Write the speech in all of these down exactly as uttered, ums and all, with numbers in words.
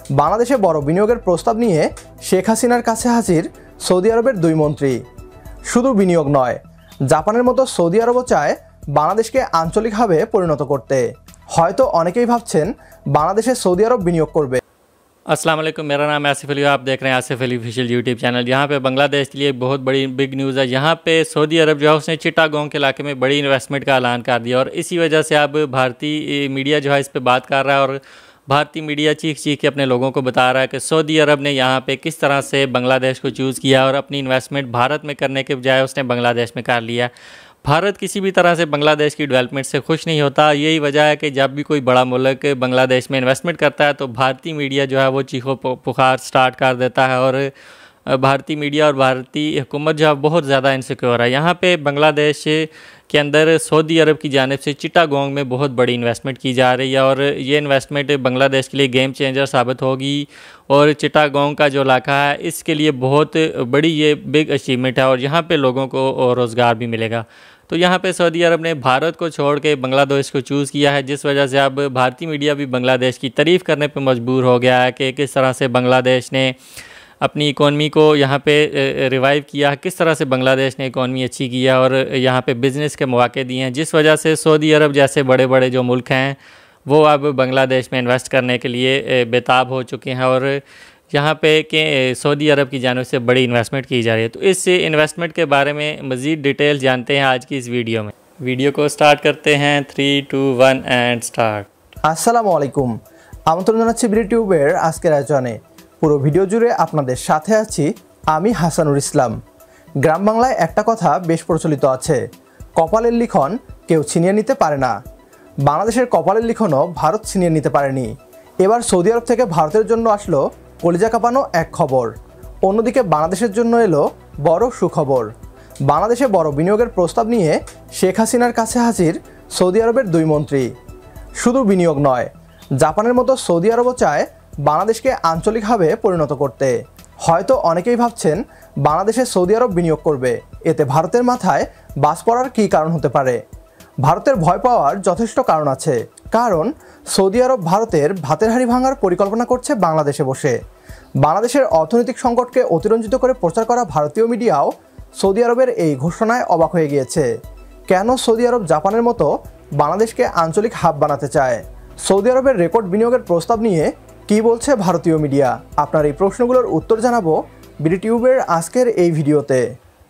বাংলাদেশে বড় বিনিয়োগের প্রস্তাব নিয়ে শেখ হাসিনার কাছে হাজির সৌদি আরবের দুই মন্ত্রী। শুধু বিনিয়োগ নয়, জাপানের মতো সৌদি আরবও চায় বাংলাদেশকে আঞ্চলিক হাবে পরিণত করতে। হয়তো অনেকেই ভাবছেন বাংলাদেশে সৌদি আরব বিনিয়োগ করবে। अस्सलाम वालेकुम, मेरा नाम है आसिफ अली, आप देख रहे हैं Asif Ali official YouTube channel. यहाँ पे बांग्लादेश के लिए बहुत बड़ी बिग न्यूज़ है। यहाँ पे सऊदी अरब जो है उसने चिटागोंग के इलाके में बड़ी इन्वेस्टमेंट का ऐलान कर दिया और इसी वजह से अब भारतीय मीडिया जो है इस पर बात कर रहा है और भारतीय मीडिया चीख चीख के अपने लोगों को बता रहा है कि सऊदी अरब ने यहाँ पे किस तरह से बांग्लादेश को चूज़ किया और अपनी इन्वेस्टमेंट भारत में करने के बजाय उसने बांग्लादेश में कर लिया। भारत किसी भी तरह से बांग्लादेश की डेवलपमेंट से खुश नहीं होता। यही वजह है कि जब भी कोई बड़ा मुल्क बांग्लादेश में इन्वेस्टमेंट करता है तो भारतीय मीडिया जो है वो चीखो पुकार स्टार्ट कर देता है और भारतीय मीडिया और भारतीय हुकूमत जो है बहुत ज़्यादा इनसिक्योर है। यहाँ पे बांग्लादेश के अंदर सऊदी अरब की जानिब से चिटागोंग में बहुत बड़ी इन्वेस्टमेंट की जा रही है और ये इन्वेस्टमेंट बांग्लादेश के लिए गेम चेंजर साबित होगी और चिटागोंग का जो इलाका है इसके लिए बहुत बड़ी ये बिग अचीवमेंट है और यहाँ पे लोगों को रोज़गार भी मिलेगा। तो यहाँ पे सऊदी अरब ने भारत को छोड़ के बांग्लादेश को चूज़ किया है, जिस वजह से अब भारतीय मीडिया भी बांग्लादेश की तारीफ़ करने पर मजबूर हो गया है कि किस तरह से बांग्लादेश ने अपनी इकॉनमी को यहाँ पे रिवाइव किया, किस तरह से बांग्लादेश ने इकॉनमी अच्छी किया और यहाँ पे बिज़नेस के मौके दिए हैं, जिस वजह से सऊदी अरब जैसे बड़े बड़े जो मुल्क हैं वो अब बांग्लादेश में इन्वेस्ट करने के लिए बेताब हो चुके हैं और यहाँ पे कि सऊदी अरब की जानिब से बड़ी इन्वेस्टमेंट की जा रही है। तो इस इन्वेस्टमेंट के बारे में मज़ीद डिटेल जानते हैं आज की इस वीडियो में। वीडियो को स्टार्ट करते हैं, three two one and start. আসসালামু আলাইকুম, আমন্ত্রণ জানাচ্ছি বিডিটিউবের আজকের আয়োজনে। পুরো ভিডিও জুড়ে আপনাদের সাথে আছি আমি হাসানুর ইসলাম। গ্রাম বাংলায় একটা কথা বেশ প্রচলিত আছে, কপালের লিখন কেউ ছিনিয়ে নিতে পারে না। বাংলাদেশের কপালের লিখনও ভারত ছিনিয়ে নিতে পারেনি। এবার সৌদি আরব থেকে ভারতের জন্য আসলো কলিজা কাঁপানো এক খবর। অন্যদিকে বাংলাদেশের জন্য এলো বড় সুখবর। বাংলাদেশে বড় বিনিয়োগের প্রস্তাব নিয়ে শেখ হাসিনার কাছে হাজির সৌদি আরবের দুই মন্ত্রী। শুধু বিনিয়োগ নয়, জাপানের মতো সৌদি আরবও চায় বাংলাদেশকে আঞ্চলিকভাবে পরিণত করতে। হয়তো অনেকেই ভাবছেন বাংলাদেশে সৌদি আরব বিনিয়োগ করবে, এতে ভারতের মাথায় বাজ পড়ার কী কারণ হতে পারে? ভারতের ভয় পাওয়ার যথেষ্ট কারণ আছে, কারণ সৌদি আরব ভারতের ভাতের হাঁড়ি ভাঙার পরিকল্পনা করছে বাংলাদেশে বসে। বাংলাদেশের অর্থনৈতিক সংকটকে অতিরঞ্জিত করে প্রচার করা ভারতীয় মিডিয়াও সৌদি আরবের এই ঘোষণায় অবাক হয়ে গিয়েছে। কেন সৌদি আরব জাপানের মতো বাংলাদেশকে আঞ্চলিক হাব বানাতে চায়? সৌদি আরবের রেকর্ড বিনিয়োগের প্রস্তাব নিয়ে কী বলছে ভারতীয় মিডিয়া? আপনার এই প্রশ্নগুলোর উত্তর জানাবো বিডিটিউবের আজকের এই ভিডিওতে।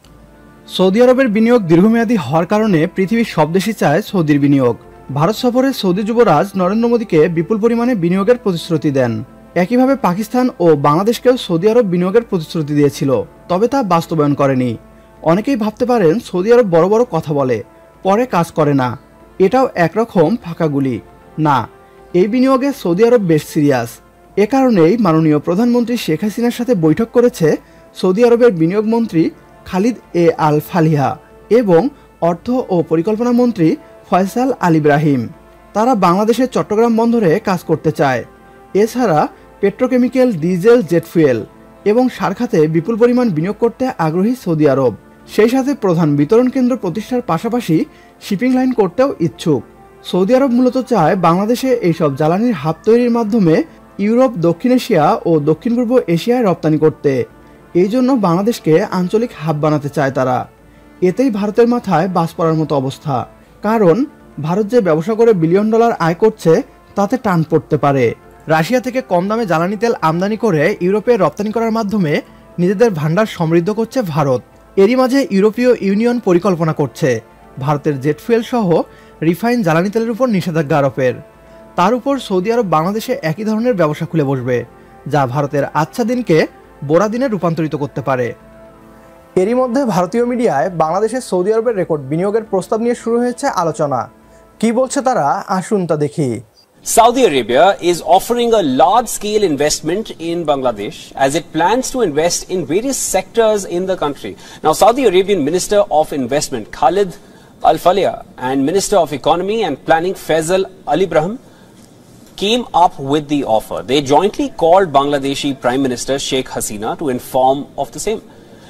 সৌদি আরবের বিনিয়োগ দীর্ঘমেয়াদী হওয়ার কারণে পৃথিবীর সব দেশই চায় সৌদির বিনিয়োগ। ভারত সফরে সৌদি যুবরাজ নরেন্দ্র মোদীকে বিপুল পরিমাণে বিনিয়োগের প্রতিশ্রুতি দেন। একইভাবে পাকিস্তান ও বাংলাদেশকেও সৌদি আরব বিনিয়োগের প্রতিশ্রুতি দিয়েছিল, তবে তা বাস্তবায়ন করেনি। অনেকেই ভাবতে পারেন সৌদি আরব বড় বড় কথা বলে, পরে কাজ করে না, এটাও একরকম ফাঁকাগুলি। না, এই বিনিয়োগে সৌদি আরব বেশ সিরিয়াস। এ কারণেই মাননীয় প্রধানমন্ত্রী শেখ হাসিনার সাথে বৈঠক করেছে সৌদি আরবের বিনিয়োগ মন্ত্রী খালিদ এ আল ফালিহা এবং অর্থ ও পরিকল্পনা মন্ত্রী ফয়সাল আল ইব্রাহিম। তারা বাংলাদেশের চট্টগ্রাম বন্দরে কাজ করতে চায়। এছাড়া পেট্রোকেমিক্যাল, ডিজেল, জেট ফুয়েল এবং সার খাতে বিপুল পরিমাণ বিনিয়োগ করতে আগ্রহী সৌদি আরব। সেই সাথে প্রধান বিতরণ কেন্দ্র প্রতিষ্ঠার পাশাপাশি শিপিং লাইন করতেও ইচ্ছুক। সৌদি আরব মূলত চায় বাংলাদেশে এইসব জ্বালানির হাব তৈরির মাধ্যমে ইউরোপ, দক্ষিণ এশিয়া ও দক্ষিণ পূর্ব এশিয়ায় রপ্তানি করতে। এই জন্য বাংলাদেশকে আঞ্চলিক হাব বানাতে চায় তারা। এতেই ভারতের মাথায় বাজ পড়ার মতো অবস্থা, কারণ ভারত যে ব্যবসা করে বিলিয়ন ডলার আয় করছে তাতে টান পড়তে পারে। রাশিয়া থেকে কম দামে জ্বালানি তেল আমদানি করে ইউরোপে রপ্তানি করার মাধ্যমে নিজেদের ভান্ডার সমৃদ্ধ করছে ভারত। এরই মাঝে ইউরোপীয় ইউনিয়ন পরিকল্পনা করছে ভারতের জেট ফুয়েল সহ রিফাইন জ্বালানি তেলের উপর নিষেধাজ্ঞা আরোপের। তার উপর সৌদি আরব বাংলাদেশে একই ধরনের ব্যবসা খুলে বসবে, যা ভারতের আচ্ছা দিনকে বোরা দিনে রূপান্তরিত করতে পারে। এরই মধ্যে ভারতীয় মিডিয়ায় বাংলাদেশের সৌদি আরবের রেকর্ড বিনিয়োগের প্রস্তাব নিয়ে শুরু হয়েছে আলোচনা। কি বলছে তারা, আসুন তা দেখি। Saudi Arabia is offering a large-scale investment in Bangladesh as it plans to invest in various sectors in the country. Now, Saudi Arabian Minister of Investment Khalid Al Falih and Minister of Economy and Planning Faisal Al Ibrahim came up with the offer. They jointly called Bangladeshi Prime Minister Sheikh Hasina to inform of the same.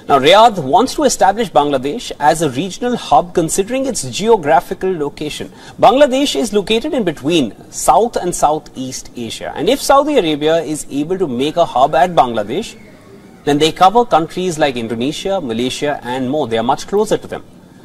Now, Riyadh wants to establish Bangladesh as a regional hub considering its geographical location. Bangladesh is located in between South and Southeast Asia. And if Saudi Arabia is able to make a hub at Bangladesh, then they cover countries like Indonesia, Malaysia and more. They are much closer to them.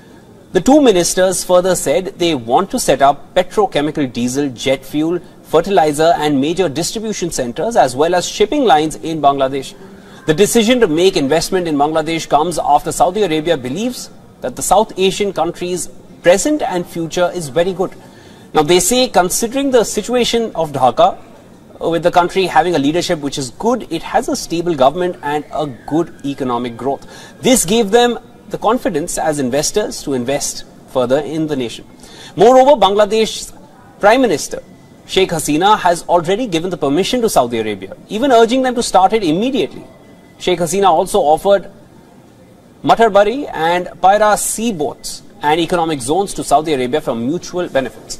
The two ministers further said they want to set up petrochemical, diesel, jet fuel, fertilizer and major distribution centers as well as shipping lines in Bangladesh. The decision to make investment in Bangladesh comes after Saudi Arabia believes that the South Asian country's present and future is very good. Now, they say considering the situation of Dhaka, with the country having a leadership which is good, it has a stable government and a good economic growth. This gave them the confidence as investors to invest further in the nation. Moreover, Bangladesh's Prime Minister Sheikh Hasina has already given the permission to Saudi Arabia, even urging them to start it immediately. Sheikh Hasina also offered Matarbari and Paira seaboats and economic zones to Saudi Arabia for mutual benefits.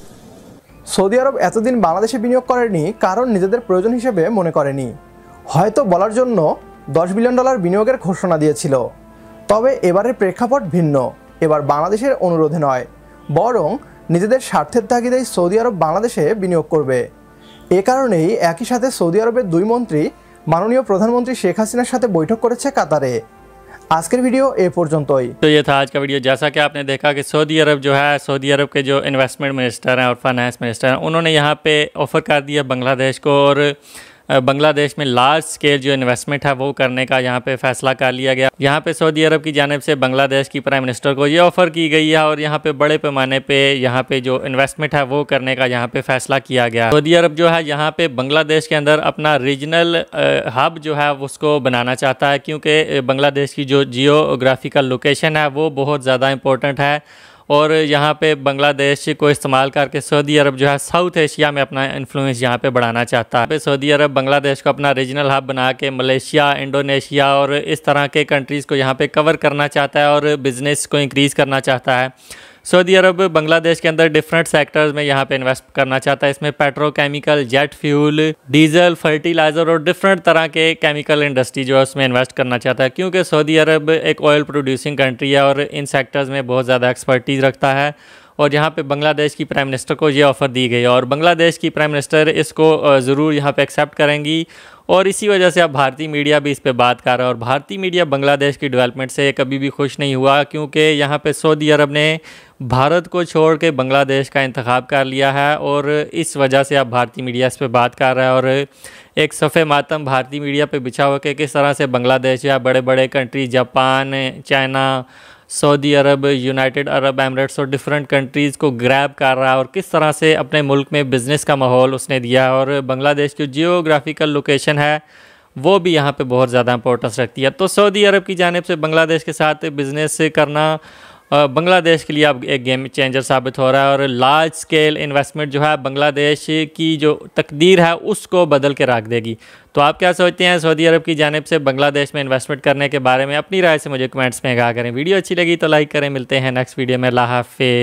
সৌদি আরব এতদিন বাংলাদেশে বিনিয়োগ করেনি কারণ নিজেদের প্রয়োজন হিসেবে মনে করেনি, হয়তো বলার জন্য দশ বিলিয়ন ডলার বিনিয়োগের ঘোষণা দিয়েছিল। তবে এবারের প্রেক্ষাপট ভিন্ন। এবার বাংলাদেশের অনুরোধে নয়, বরং নিজেদের স্বার্থের তাগিদেই সৌদি আরব বাংলাদেশে বিনিয়োগ করবে। এ কারণেই একই সাথে সৌদি আরবের দুই মন্ত্রী माननीय प्रधानमंत्री शेख हसीनार साथे बैठक करेছে কাতারে। आजकल वीडियो ए पर्यन्तই। तो ये था आज का वीडियो। जैसा कि आपने देखा कि सऊदी अरब जो है, सऊदी अरब के जो इन्वेस्टमेंट मिनिस्टर हैं और फाइनेंस मिनिस्टर हैं, उन्होंने यहाँ पे ऑफ़र कर दिया बांग्लादेश को, और बांग्लादेश में लार्ज स्केल जो इन्वेस्टमेंट है वो करने का यहाँ पे फैसला कर लिया गया। यहाँ पे सऊदी अरब की जानिब से बांग्लादेश की प्राइम मिनिस्टर को ये ऑफ़र की गई है और यहाँ पे बड़े पैमाने पे यहाँ पे जो इन्वेस्टमेंट है वो करने का यहाँ पे फैसला किया गया। सऊदी अरब जो है यहाँ पे बांग्लादेश के अंदर अपना रीजनल हब जो है उसको बनाना चाहता है, क्योंकि बांग्लादेश की जो जियोग्राफिकल लोकेशन है वो बहुत ज़्यादा इंपॉर्टेंट है, और यहाँ पे बांग्लादेश को इस्तेमाल करके सऊदी अरब जो है साउथ एशिया में अपना इन्फ्लुएंस यहाँ पे बढ़ाना चाहता है। सऊदी अरब बांग्लादेश को अपना रीजनल हब बना के मलेशिया, इंडोनेशिया और इस तरह के कंट्रीज़ को यहाँ पे कवर करना चाहता है और बिज़नेस को इंक्रीज़ करना चाहता है। सऊदी अरब बांग्लादेश के अंदर डिफरेंट सेक्टर्स में यहाँ पे इन्वेस्ट करना चाहता है। इसमें petrochemical, jet fuel, diesel, fertiliser और डिफरेंट तरह के केमिकल इंडस्ट्री जो है उसमें इन्वेस्ट करना चाहता है, क्योंकि सऊदी अरब एक ऑयल प्रोड्यूसिंग कंट्री है और इन सेक्टर्स में बहुत ज़्यादा एक्सपर्टीज़ रखता है। और यहाँ पे बांग्लादेश की प्राइम मिनिस्टर को ये ऑफ़र दी गई और बांग्लादेश की प्राइम मिनिस्टर इसको ज़रूर यहाँ पे एक्सेप्ट करेंगी, और इसी वजह से अब भारतीय मीडिया भी इस पे बात कर रहा है। और भारतीय मीडिया बांग्लादेश की डेवलपमेंट से कभी भी खुश नहीं हुआ, क्योंकि यहाँ पे सऊदी अरब ने भारत को छोड़ के बांग्लादेश का इंतखाब कर लिया है, और इस वजह से अब भारतीय मीडिया इस पे बात कर रहा है। और एक सफ़े मातम भारतीय मीडिया पे बिछा हुआ कि किस तरह से बांग्लादेश या बड़े बड़े कंट्री जापान, चाइना, सऊदी अरब, यूनाइटेड अरब एमिरेट्स और डिफरेंट कंट्रीज़ को ग्रैब कर रहा है, और किस तरह से अपने मुल्क में बिज़नेस का माहौल उसने दिया है। और बांग्लादेश की जियोग्राफिकल लोकेशन है वो भी यहाँ पे बहुत ज़्यादा इंपॉर्टेंस रखती है। तो सऊदी अरब की जानिब से बांग्लादेश के साथ बिज़नेस करना बांग्लादेश के लिए अब एक गेम चेंजर साबित हो रहा है, और लार्ज स्केल इन्वेस्टमेंट जो है बांग्लादेश की जो तकदीर है उसको बदल के रख देगी। तो आप क्या सोचते हैं सऊदी अरब की जानिब से बांग्लादेश में इन्वेस्टमेंट करने के बारे में? अपनी राय से मुझे कमेंट्स में आगाह करें। वीडियो अच्छी लगी तो लाइक करें। मिलते हैं नेक्स्ट वीडियो में। अल्लाह हाफ़िज़।